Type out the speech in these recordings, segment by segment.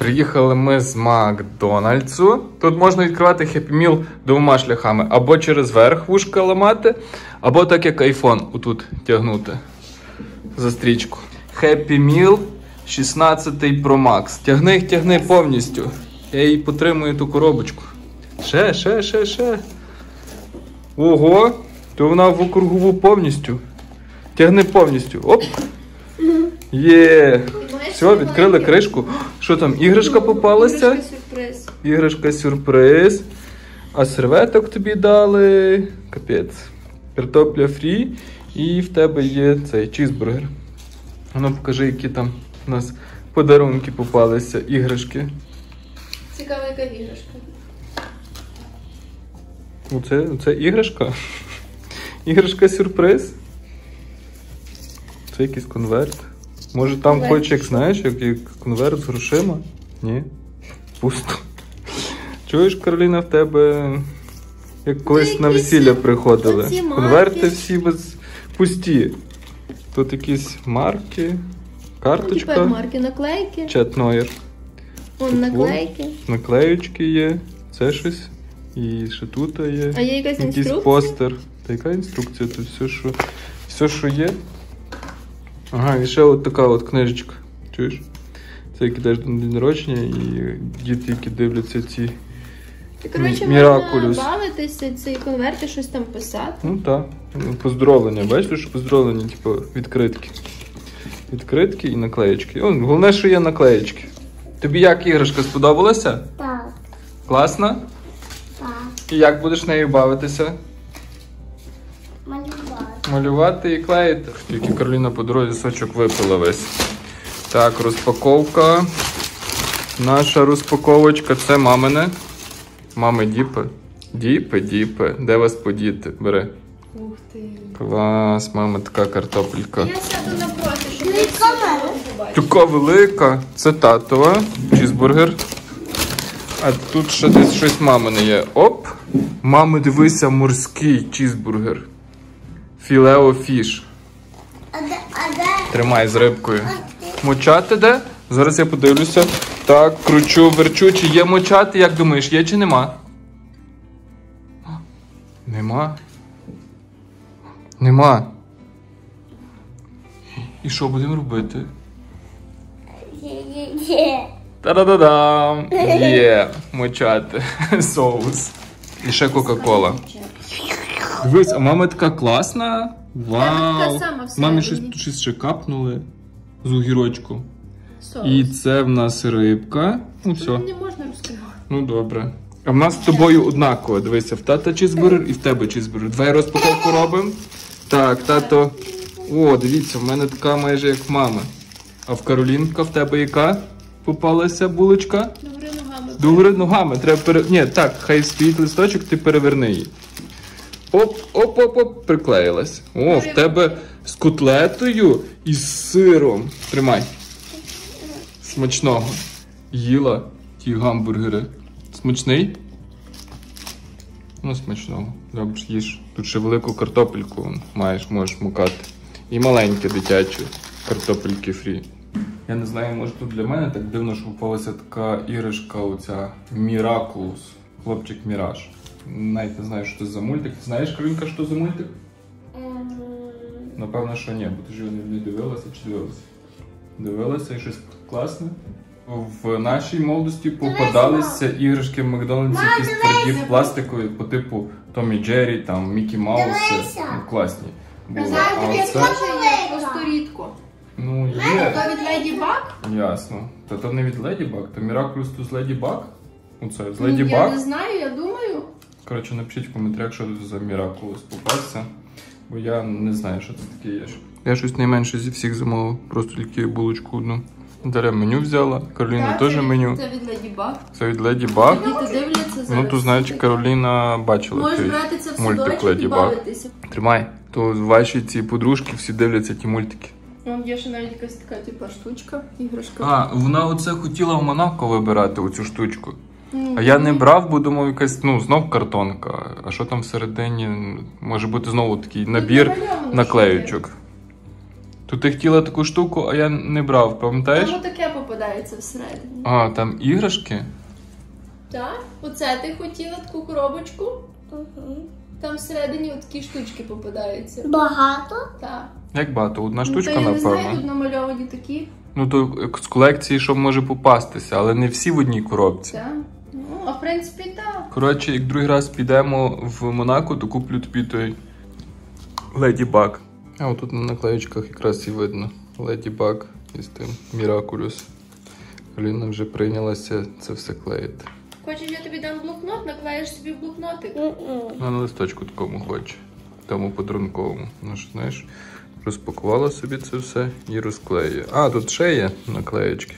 Приїхали ми з Макдональдсу. Тут можна відкривати Happy Meal двома шляхами. Або через верх вушка ламати, або так як iPhone отут тягнути за стрічку. Happy Meal 16 Pro Max. Тягни повністю. Я її потримую ту коробочку. Ще. Ого, то вона в округову повністю. Тягни повністю. Оп. Є. Все, відкрили кришку. Що там, іграшка попалася? Іграшка сюрприз. А серветок тобі дали. Капець. Картопля фрі. І в тебе є цей чізбургер. Ну, покажи, які там у нас подарунки попалися, іграшки. Цікава, яка іграшка. Це іграшка? Іграшка сюрприз? Це якийсь конверт. Може там хоч, як знаєш, як конверт з грошима? Ні. Пусто. Чуєш, Кароліна, в тебе як колись на весілля приходили. Конверти всі пусті. Тут якісь марки, карточка. Тепер марки, наклейки. Четноєр. Вон наклейки. Наклеючки є. Це щось. І ще тут є. А є якась інструкція? Якийсь постер. Та яка інструкція? Тут все, що є. Ага, і ще от така от книжечка. Чуєш? Це як ідеш на день народження і діти, які дивляться ці Міракулюс. Можна бавитися, ці конверти, щось там писати. Ну так. Поздоровлення. Бачиш, що поздоровлення, типу, відкритки. Відкритки і наклеєчки. О, головне, що є наклеєчки. Тобі як іграшка сподобалася? Так. Класно? Так. І як будеш нею бавитися? Малювати і клеїти. Тільки Кароліна по дорозі сочок випила весь. Так, розпаковка. Наша розпаковочка. Це мамине. Мами діпи. Діпи. Де вас подіти? Бери. Ух ти. Клас, мама, така картопелька. Я сяду напроти, щоб ви всі побачили. Така велика. Це татова. Чізбургер. А тут ще десь щось мамине є. Оп. Мами, дивися, морський чізбургер. Філео фіш. Тримай з рибкою. Мочати де? Зараз я подивлюся. Так, кручу, верчу. Чи є мочати? Як думаєш, є чи нема? Нема. І що будемо робити? Та-да-да-дам! Є, мочати. Соус. І ще Кока-Кола. Дивись, а мама така класна. Вау! Мамі щось ще капнули з огірочку. Соус. І це в нас рибка. Ну все. Не можна розкривати. Ну добре. А в нас з тобою однаково. Дивися, в тата чізбургер і в тебе чізбургер. Давай розпаковку робимо. Так, тато. О, дивіться, в мене така майже як в мами. А в Каролінка в тебе яка попалася булочка? Догори ногами. Догори ногами. Треба Ні, так, хай стоїть листочок, ти переверни її. Оп, приклеїлась. О, в тебе з котлетою і з сиром. Тримай. Смачного. Їла ті гамбургери. Смачний? Ну, смачного. Добре, їж. Тут ще велику картопельку можеш мукати. І маленьке дитяче картопельки фрі. Я не знаю, може тут для мене так дивно, що попалася така іграшка, оця Міракулус. Хлопчик Міраж. Навіть не знаю, що це за мультик. Ти знаєш, Каролінка, що це за мультик? Напевно, що ні, бо ти ж його не дивилася чи дивилася? Дивилася і щось класне. В нашій молодості попадалися іграшки в Макдональдсі, якісь тверді пластикові, по типу Томі Джері, там Мікі Мауси. Ну, класні були. А це просто рідко. Ну, є. То від Леді Баг? Ясно. Та то не від Леді Баг, то Міракулус тут з Леді Баг? Оце, з Леді Я Баг? не знаю, я думаю. Коротше, напишіть в коментарях, що тут за Міракулус попався. Бо я не знаю, що це таке є. Я щось найменше зі всіх замовив. Просто тільки булочку одну. Дар'я меню взяла. Кароліна теж меню. Це від Леді Баг. Це від Леді Баг. Діти дивляться зараз. Ну, то значить, Кароліна бачила Можеш той брати це в мультик садочок Леді і Баг. бавитися. Тримай. То ваші ці подружки всі дивляться ті мультики. Вон є ще навіть якась така типа штучка, іграшка. А, вона оце хотіла в Монако вибирати оцю штучку. А я не брав, бо думав якась, знов картонка. А що там всередині? Може бути знову такий набір наклеючок. Тут ти хотіла таку штуку, а я не брав, пам'ятаєш? Там таке попадається всередині. А, там іграшки? Так? Оце ти хотіла таку коробочку? Угу. Там всередині такі штучки попадаються. Багато? Так. Як багато? Одна штучка, я не знаю, напевно. тут намальовані такі. Ну, то з колекції, що може попастися, але не всі в одній коробці. Так. Ну, а в принципі, так. Коротше, як другий раз підемо в Монако, то куплю тобі той Леді Баг. А отут на наклеєчках якраз і видно. Леді Баг із тим Міракулюс. Аліна вже прийнялася це все клеїти. Хочеш, я тобі дам блокнот, наклеїш собі в блокнотик? Вона на листочку такому хоче. Тому подарунковому. Ну ж, знаєш, розпакувала собі це все і розклеює. А, тут ще є наклеєчки.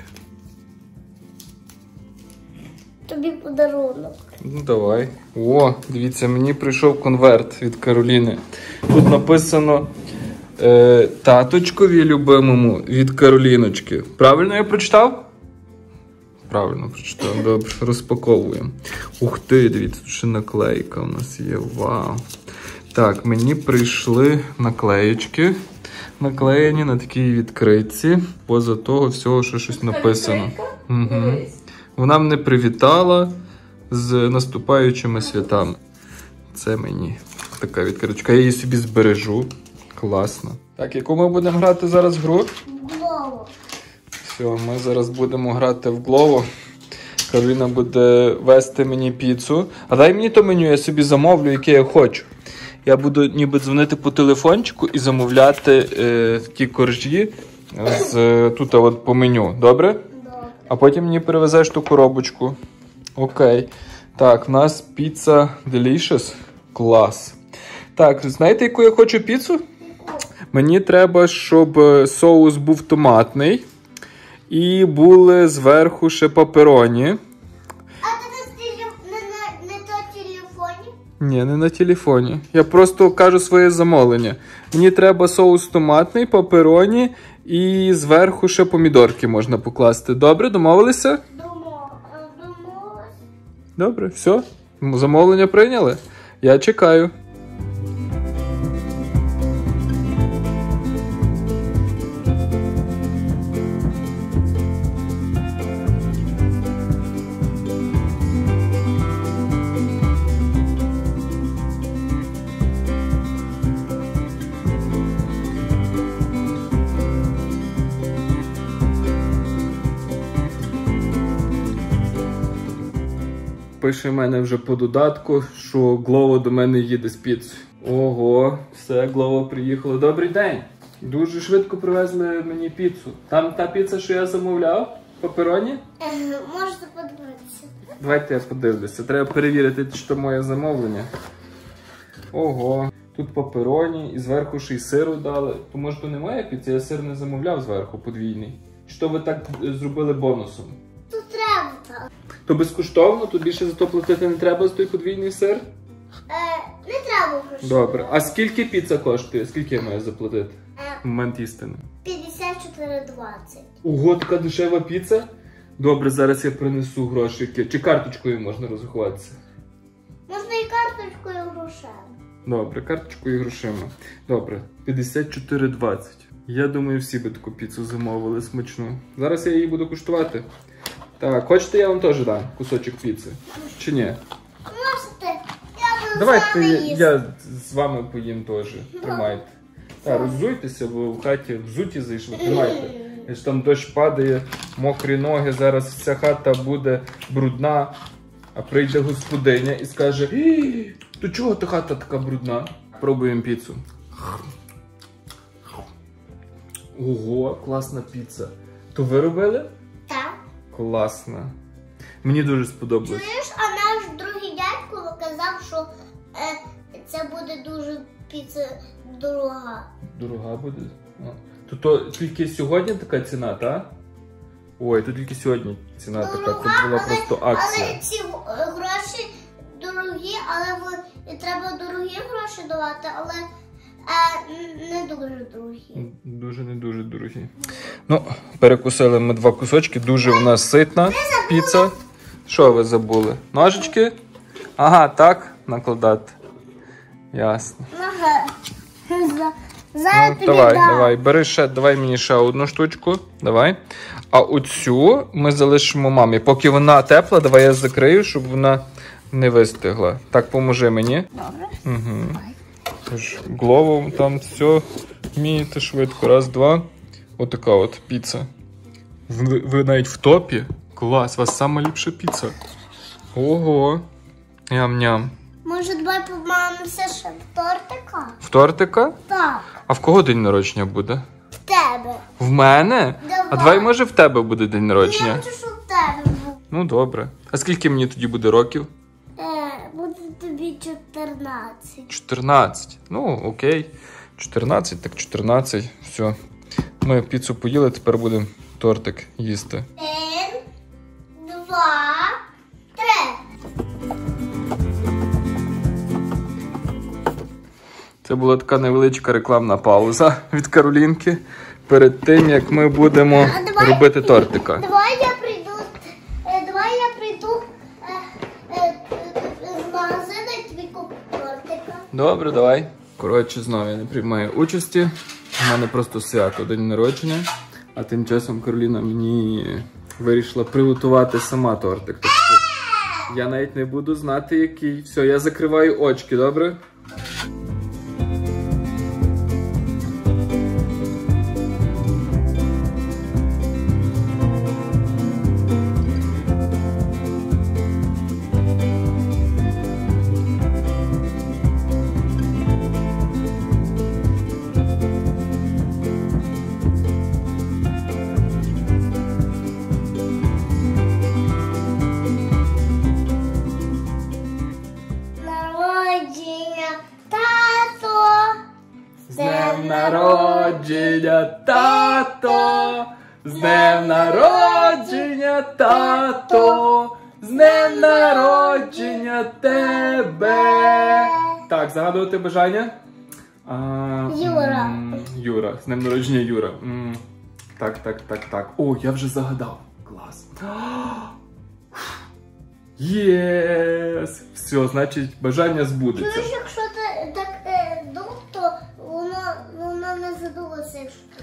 Тобі подарунок. Ну, давай. О, дивіться, мені прийшов конверт від Кароліни. Тут написано таточкові любимому від Кароліночки. Правильно я прочитав? Правильно прочитав. Добре, розпаковуємо. Ух ти, дивіться, тут ще наклейка у нас є. Вау. Так, мені прийшли наклеєчки. Наклеєні на такій відкритці. Поза того всього, що щось написано. Угу. Вона мене привітала з наступаючими святами. Це мені така відкриточка. Я її собі збережу. Класно. Так, яку ми будемо грати зараз гру? Глово. Все, ми зараз будемо грати в Glovo. Кароліна буде вести мені піцу. А дай мені то меню, я собі замовлю, яке я хочу. Я буду ніби дзвонити по телефончику і замовляти ті коржі тут от по меню. Добре? Добре. А потім мені перевезеш ту коробочку. Окей. Так, в нас піца Delicious. Клас. Так, знаєте, яку я хочу піцу? Мені треба, щоб соус був томатний. І були зверху ще папероні. А ти не то телефоні? Ні, не на телефоні. Я просто кажу своє замовлення. Мені треба соус томатний, папероні і зверху ще помідорки можна покласти. Добре, домовилися? Домовилась. Добре, все. Замовлення прийняли? Я чекаю. Пише в мене вже по додатку, що Glovo до мене їде з піцею. Ого, все, Glovo приїхало. Добрий день. Дуже швидко привезли мені піцу. Там та піца, що я замовляв, папероні? Можете подивитися. Давайте я подивлюся. Треба перевірити, чи то моє замовлення. Ого, тут папероні і зверху ще й сиру дали. То може то немає піци, я сир не замовляв зверху подвійний. Чи то ви так зробили бонусом? Тут треба так. То безкоштовно? Тут більше за то платити не треба за той подвійний сир? Не треба грошей. Добре. А скільки піца коштує? Скільки я маю заплатити? Момент істини. 54,20. Ого, така дешева піца? Добре, зараз я принесу грошики. Чи карточкою можна розрахуватися? Можна і карточкою грошей. Добре, карточкою і грошима. Добре, 54,20. Я думаю, всі би таку піцу замовили смачну. Зараз я її буду куштувати. Так, хочете, я вам теж дам кусочок піци? Чи ні? Можете. Я буду Давайте саме їсти. я з вами поїм теж. Тримайте. Так, роззуйтеся, бо в хаті взуті зайшли. Тримайте. Якщо там дощ падає, мокрі ноги, зараз вся хата буде брудна, а прийде господиня і скаже: то чого та хата така брудна? Пробуємо піцу. Ого, класна піца. То ви робили? Так. Класна. Мені дуже сподобалось. Чуєш, а наш другий дядько казав, що це буде дуже піца дорога. Дорога буде? То тільки сьогодні така ціна, так? Ой, то тільки сьогодні ціна така. Це була просто акція. Але ці гроші дорогі, але і треба дорогі гроші давати, але не дуже дорогі. Дуже не дуже дорогі. Ну, перекусили ми 2 кусочки, дуже у нас ситна піца. Що ви забули? Ножички? Ага, так, накладати. Ясно. Ага. Зараз тобі Давай, дам. давай, бери ще, давай мені ще одну штучку. Давай. А оцю ми залишимо мамі. Поки вона тепла, давай я закрию, щоб вона не вистигла. Так, поможи мені. Добре. Угу. Тож, голову там все вмієте швидко. Раз, два. Отака от піца. Ви навіть в топі? Клас, у вас сама ліпша піца. Ого. Ням-ням. Може, давай помамимося ще в тортика? В тортика? Так. А в кого день народження буде? В тебе. В мене? Давай. А давай, може, в тебе буде день Я народження? хочу, щоб в тебе був. Ну, добре. А скільки мені тоді буде років? Буде тобі 14. 14. Ну, окей. 14, так 14. Все. Ми піцу поїли, тепер будемо тортик їсти. 1, 2, 3. Це була така невеличка рекламна пауза від Каролінки перед тим, як ми будемо робити тортика. Давай я прийду з магазину і тобі куплю тортика. Добре, давай. Коротше, знову я не приймаю участі. У мене просто свято, день народження. А тим часом Кароліна мені вирішила приготувати сама тортик. Тобто я навіть не буду знати, який. Все, я закриваю очки, добре? Народження, тато! З днем народження, тато! З днем народження, тато! З днем народження тебе! Так, загадувати бажання? Юра. Юра. З днем народження Юра. Так. О, я вже загадав. Клас. Єс! Все, значить, бажання збудеться. Чуєш, якщо ти так дув, то воно не задулося, якщо ти.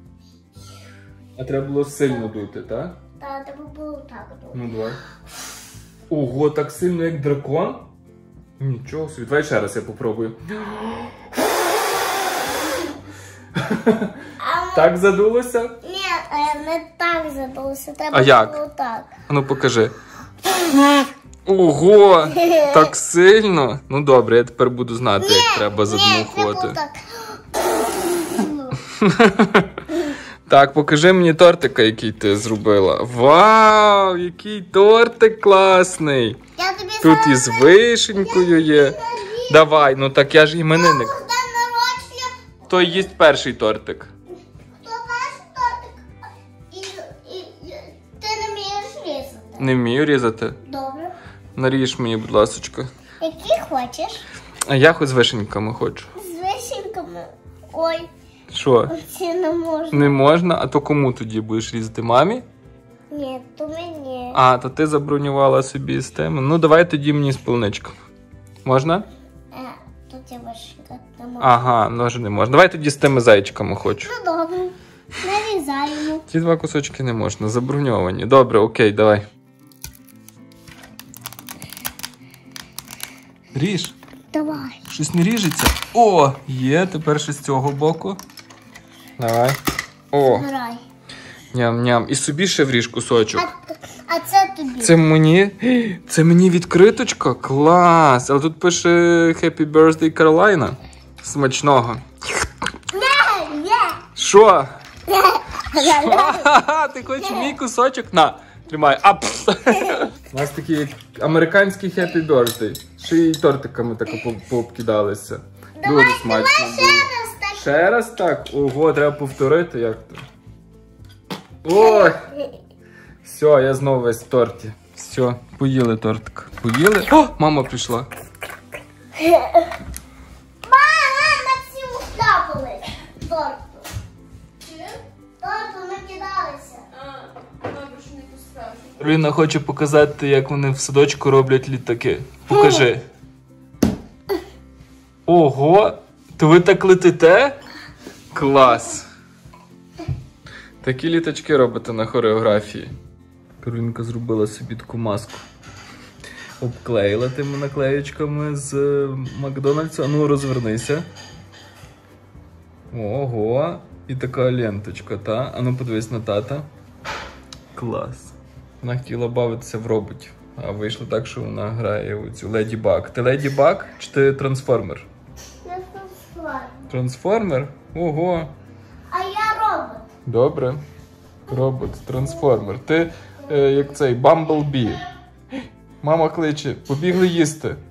А треба було сильно дути, так? Та тебе було так дути. Ну, давай. Ого, так сильно, як дракон? Нічого собі. Давай ще раз я попробую. Так задулося? Ні, не так задулося. Треба А як? було так. А ну покажи. Ого, так сильно? Ну добре, я тепер буду знати, як треба задмухувати. Ні, так. Так, покажи мені тортика, який ти зробила. Вау, який тортик класний. Я тобі Тут із вишенькою є. Давай, ну так я ж іменинник. день народження. Хто їсть перший тортик? Хто перший тортик? І ти не вмієш різати. Не вмію різати. Добре. Наріж мені, будь ласочка. Які хочеш? А я хоч з вишеньками хочу. З вишеньками. Ой, Що? ці не можна. Не можна? А то кому тоді будеш різати? Мамі? Ні, то мені. А, то ти забронювала собі з теми. Ну, давай тоді мені з полуничком. Можна? Тут є вишенька. Не можна. Ага, може не можна. Давай тоді з тими зайчиками хочу. Ну добре. Нарізаємо. Ті два кусочки не можна, заброньовані. Добре, окей, давай. Ріж. Давай. Щось не ріжеться. О, є, тепер ще з цього боку. Давай. О, Грай. ням-ням. І собі ще вріж кусочок. А це тобі. Це мені відкриточка? Клас! Але тут пише Happy Birthday Carolina. Смачного. Є. Що? Ха-ха, ти хочеш мій кусочок? На, тримай. Ап. У нас такий американський Happy Birthday. Ще й тортиками так пообкидалися. Дуже смачно було. Так. Ще раз так? Ого, треба повторити, як то. Ой! Все, я знову весь в торті. Все, поїли тортик. Поїли? О, мама прийшла. Мама, всі вкапали. Торту. Торту накидалися. Добре, що не пускав. Рина хоче показати, як вони в садочку роблять літаки. Покажи. Ого, то ви так летите? Клас. Такі літачки робите на хореографії. Каролінка зробила собі таку маску. Обклеїла тими наклеєчками з Макдональдсу. А ну, розвернися. Ого. І така ленточка, та? А ну, подивись на тата. Клас. Вона хотіла бавитися в роботів. А вийшло так, що вона грає у цю Леді Баг. Ти Леді Баг чи ти трансформер? Я трансформер. Трансформер? Ого. А я робот. Добре. Робот, трансформер. Ти як цей Бамблбі. Мама кличе, побігли їсти.